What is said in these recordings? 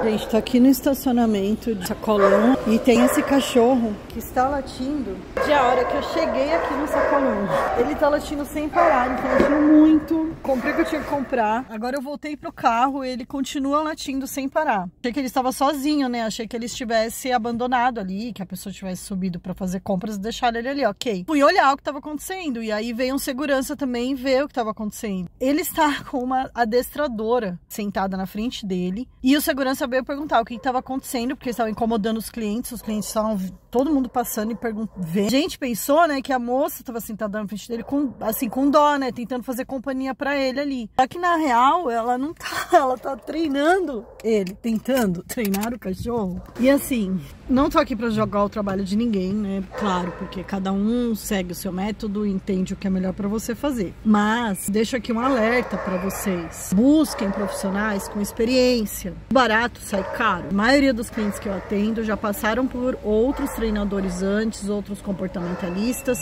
Gente, tô aqui no estacionamento de Sacolão e tem esse cachorro que está latindo de a hora que eu cheguei aqui no Sacolão. Ele tá latindo sem parar, ele tá latindo muito. Comprei o que eu tinha que comprar. Agora eu voltei pro carro e ele continua latindo sem parar. Achei que ele estava sozinho, né? Achei que ele estivesse abandonado ali, que a pessoa tivesse subido pra fazer compras e deixar ele ali, ok. Fui olhar o que tava acontecendo e aí veio um segurança também ver o que tava acontecendo. Ele está com uma adestradora sentada na frente dele e o segurança veio perguntar o que estava acontecendo, porque estavam incomodando os clientes estavam todo mundo passando e perguntando. A gente pensou, né, que a moça estava sentada na frente dele com dó, né, tentando fazer companhia para ele ali. Só que na real, ela não tá, ela tá treinando ele, tentando treinar o cachorro. E assim, não tô aqui para jogar o trabalho de ninguém, né, claro, porque cada um segue o seu método e entende o que é melhor para você fazer. Mas deixo aqui um alerta para vocês. Busquem profissionais com experiência. Barato sai caro. A maioria dos clientes que eu atendo já passaram por outros treinadores antes, outros comportamentalistas,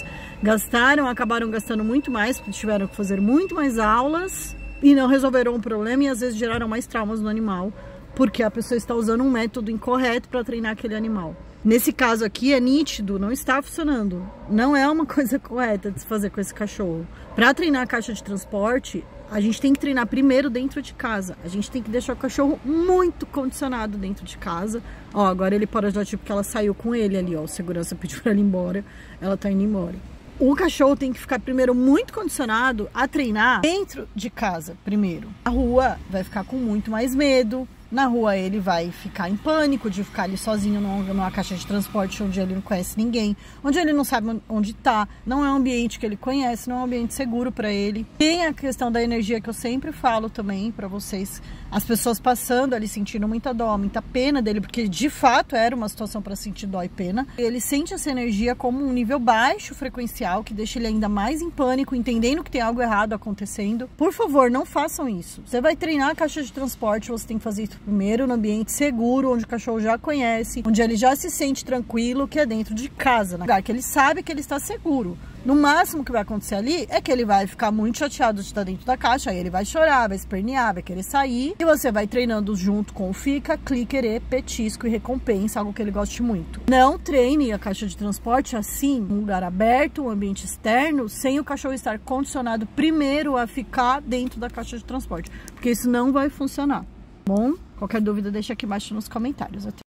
acabaram gastando muito mais, porque tiveram que fazer muito mais aulas e não resolveram o problema e às vezes geraram mais traumas no animal, porque a pessoa está usando um método incorreto para treinar aquele animal. Nesse caso aqui é nítido, não está funcionando. Não é uma coisa correta de se fazer com esse cachorro. Para treinar a caixa de transporte, a gente tem que treinar primeiro dentro de casa. A gente tem que deixar o cachorro muito condicionado dentro de casa. Ó, agora ele pode latir porque ela saiu com ele ali, ó. O segurança pediu pra ela ir embora, ela tá indo embora. O cachorro tem que ficar primeiro muito condicionado a treinar dentro de casa primeiro. A rua vai ficar com muito mais medo. Na rua ele vai ficar em pânico de ficar ali sozinho numa caixa de transporte onde ele não conhece ninguém, onde ele não sabe onde tá, não é um ambiente que ele conhece, não é um ambiente seguro para ele. Tem a questão da energia que eu sempre falo também para vocês, as pessoas passando ali sentindo muita dó, muita pena dele, porque de fato era uma situação para sentir dó e pena. Ele sente essa energia como um nível baixo frequencial, que deixa ele ainda mais em pânico, entendendo que tem algo errado acontecendo. Por favor, não façam isso. Você vai treinar a caixa de transporte, você tem que fazer isso primeiro no ambiente seguro, onde o cachorro já conhece, onde ele já se sente tranquilo, que é dentro de casa, no lugar que ele sabe que ele está seguro. No máximo que vai acontecer ali é que ele vai ficar muito chateado de estar dentro da caixa, aí ele vai chorar, vai espernear, vai querer sair, e você vai treinando junto com o fica, clicker, petisco e recompensa, algo que ele goste muito. Não treine a caixa de transporte assim, um lugar aberto, um ambiente externo, sem o cachorro estar condicionado primeiro a ficar dentro da caixa de transporte, porque isso não vai funcionar. Bom, qualquer dúvida deixa aqui embaixo nos comentários.